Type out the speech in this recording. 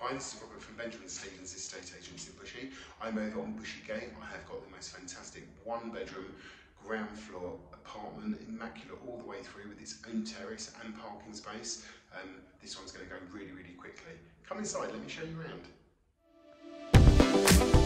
Hi, this is Robert from Benjamin Stevens Estate Agents in Bushey. I'm over on Bushey Gate. I have got the most fantastic one-bedroom ground floor apartment, immaculate all the way through with its own terrace and parking space. This one's going to go really, really quickly. Come inside, let me show you around.